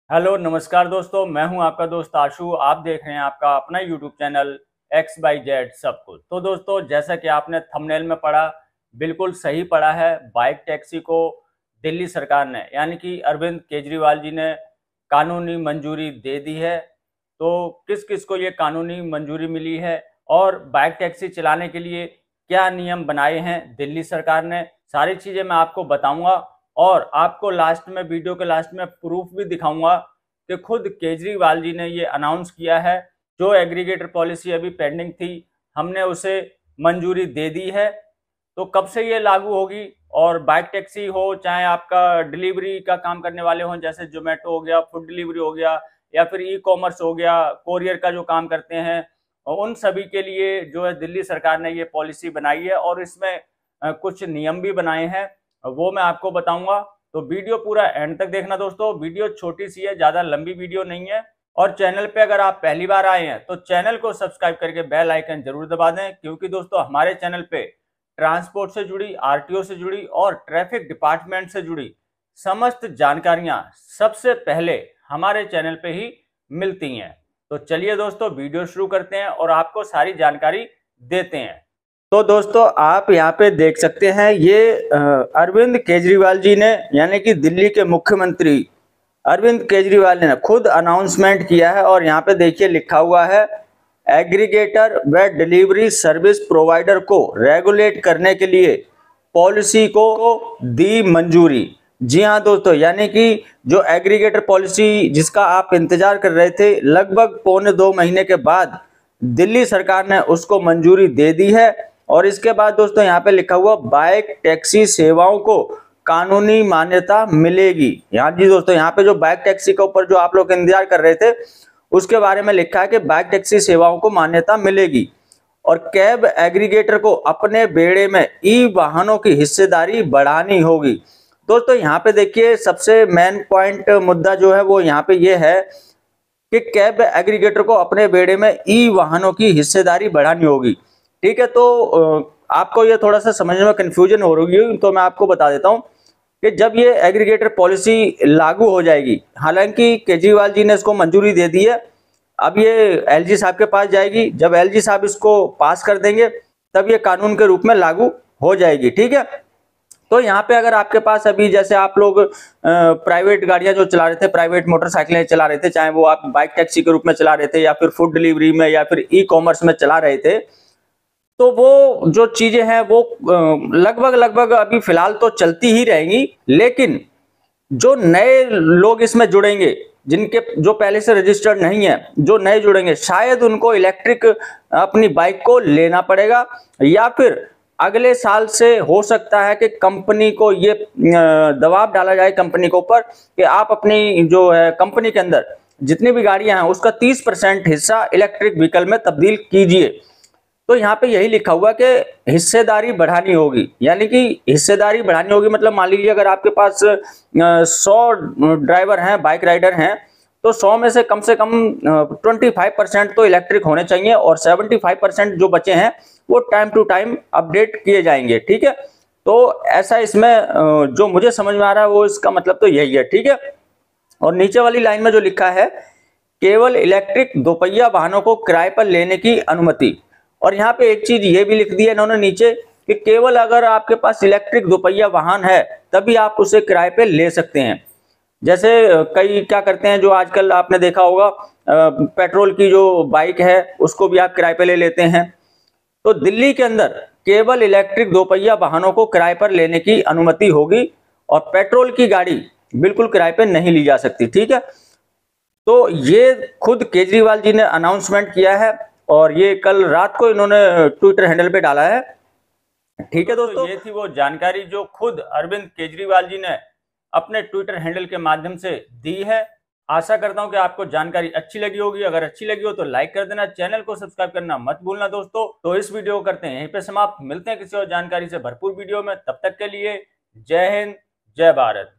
Hello नमस्कार दोस्तों, मैं हूं आपका दोस्त आशु। आप देख रहे हैं आपका अपना यूट्यूब चैनल XYZ सब कुछ। तो दोस्तों, जैसा कि आपने थंबनेल में पढ़ा, बिल्कुल सही पढ़ा है। बाइक टैक्सी को दिल्ली सरकार ने यानी कि अरविंद केजरीवाल जी ने कानूनी मंजूरी दे दी है। तो किस किस को ये कानूनी मंजूरी मिली है और बाइक टैक्सी चलाने के लिए क्या नियम बनाए हैं दिल्ली सरकार ने, सारी चीज़ें मैं आपको बताऊंगा। और आपको लास्ट में, वीडियो के लास्ट में प्रूफ भी दिखाऊंगा कि खुद केजरीवाल जी ने ये अनाउंस किया है। जो एग्रीगेटर पॉलिसी अभी पेंडिंग थी, हमने उसे मंजूरी दे दी है। तो कब से ये लागू होगी? और बाइक टैक्सी हो, चाहे आपका डिलीवरी का काम करने वाले हों, जैसे जोमेटो हो गया, फूड डिलीवरी हो गया, या फिर ई कॉमर्स हो गया, कोरियर का जो काम करते हैं, उन सभी के लिए जो है दिल्ली सरकार ने ये पॉलिसी बनाई है। और इसमें कुछ नियम भी बनाए हैं, वो मैं आपको बताऊंगा। तो वीडियो पूरा एंड तक देखना दोस्तों। वीडियो छोटी सी है, ज्यादा लंबी वीडियो नहीं है। और चैनल पे अगर आप पहली बार आए हैं तो चैनल को सब्सक्राइब करके बेल आइकन जरूर दबा दें, क्योंकि दोस्तों हमारे चैनल पे ट्रांसपोर्ट से जुड़ी, आरटीओ से जुड़ी और ट्रैफिक डिपार्टमेंट से जुड़ी समस्त जानकारियां सबसे पहले हमारे चैनल पे ही मिलती हैं। तो चलिए दोस्तों, वीडियो शुरू करते हैं और आपको सारी जानकारी देते हैं। तो दोस्तों, आप यहाँ पे देख सकते हैं, ये अरविंद केजरीवाल जी ने यानी कि दिल्ली के मुख्यमंत्री अरविंद केजरीवाल ने खुद अनाउंसमेंट किया है। और यहाँ पे देखिए लिखा हुआ है, एग्रीगेटर व डिलीवरी सर्विस प्रोवाइडर को रेगुलेट करने के लिए पॉलिसी को दी मंजूरी। जी हाँ दोस्तों, यानी कि जो एग्रीगेटर पॉलिसी जिसका आप इंतजार कर रहे थे, लगभग पौने 2 महीने के बाद दिल्ली सरकार ने उसको मंजूरी दे दी है। और इसके बाद दोस्तों यहाँ पे लिखा हुआ, बाइक टैक्सी सेवाओं को कानूनी मान्यता मिलेगी। यहाँ जी दोस्तों, यहाँ पे जो बाइक टैक्सी के ऊपर जो आप लोग इंतजार कर रहे थे, उसके बारे में लिखा है कि बाइक टैक्सी सेवाओं को मान्यता मिलेगी। और कैब एग्रीगेटर को अपने बेड़े में ई वाहनों की हिस्सेदारी बढ़ानी होगी। दोस्तों यहाँ पे देखिए, सबसे मेन पॉइंट मुद्दा जो है वो यहाँ पे ये है कि कैब एग्रीगेटर को अपने बेड़े में ई वाहनों की हिस्सेदारी बढ़ानी होगी। ठीक है, तो आपको ये थोड़ा सा समझने में कंफ्यूजन हो रही है, तो मैं आपको बता देता हूँ कि जब ये एग्रीगेटर पॉलिसी लागू हो जाएगी, हालांकि केजरीवाल जी ने इसको मंजूरी दे दी है, अब ये एलजी साहब के पास जाएगी। जब एलजी साहब इसको पास कर देंगे, तब ये कानून के रूप में लागू हो जाएगी। ठीक है, तो यहाँ पे अगर आपके पास अभी, जैसे आप लोग प्राइवेट गाड़ियां जो चला रहे थे, प्राइवेट मोटरसाइकिलें चला रहे थे, चाहे वो आप बाइक टैक्सी के रूप में चला रहे थे या फिर फूड डिलीवरी में या फिर ई कॉमर्स में चला रहे थे, तो वो जो चीजें हैं वो लगभग लगभग अभी फिलहाल तो चलती ही रहेंगी। लेकिन जो नए लोग इसमें जुड़ेंगे, जिनके जो पहले से रजिस्टर्ड नहीं है, जो नए जुड़ेंगे, शायद उनको इलेक्ट्रिक अपनी बाइक को लेना पड़ेगा, या फिर अगले साल से हो सकता है कि कंपनी को ये दबाव डाला जाए कंपनी के ऊपर कि आप अपनी जो है कंपनी के अंदर जितनी भी गाड़ियां हैं उसका 30% हिस्सा इलेक्ट्रिक व्हीकल में तब्दील कीजिए। तो यहाँ पे यही लिखा हुआ कि हिस्सेदारी बढ़ानी होगी, यानी कि हिस्सेदारी बढ़ानी होगी मतलब मान लीजिए अगर आपके पास 100 ड्राइवर हैं, बाइक राइडर हैं, तो 100 में से कम 25% तो इलेक्ट्रिक होने चाहिए और 75% जो बचे हैं वो टाइम टू टाइम अपडेट किए जाएंगे। ठीक है, तो ऐसा इसमें जो मुझे समझ में आ रहा है वो इसका मतलब तो यही है। ठीक है, और नीचे वाली लाइन में जो लिखा है, केवल इलेक्ट्रिक दोपहिया वाहनों को किराए पर लेने की अनुमति। और यहाँ पे एक चीज ये भी लिख दी है इन्होंने नीचे कि केवल अगर आपके पास इलेक्ट्रिक दोपहिया वाहन है तभी आप उसे किराए पे ले सकते हैं। जैसे कई क्या करते हैं, जो आजकल आपने देखा होगा, पेट्रोल की जो बाइक है उसको भी आप किराए पे ले लेते हैं। तो दिल्ली के अंदर केवल इलेक्ट्रिक दोपहिया वाहनों को किराए पर लेने की अनुमति होगी और पेट्रोल की गाड़ी बिल्कुल किराए पे नहीं ली जा सकती। ठीक है, तो ये खुद केजरीवाल जी ने अनाउंसमेंट किया है और ये कल रात को इन्होंने ट्विटर हैंडल पे डाला है। ठीक है दोस्तों, ये थी वो जानकारी जो खुद अरविंद केजरीवाल जी ने अपने ट्विटर हैंडल के माध्यम से दी है। आशा करता हूं कि आपको जानकारी अच्छी लगी होगी। अगर अच्छी लगी हो तो लाइक कर देना, चैनल को सब्सक्राइब करना मत भूलना दोस्तों। तो इस वीडियो को करते हैं यहीं पे समाप्त। मिलते हैं किसी और जानकारी से भरपूर वीडियो में, तब तक के लिए जय हिंद, जय भारत।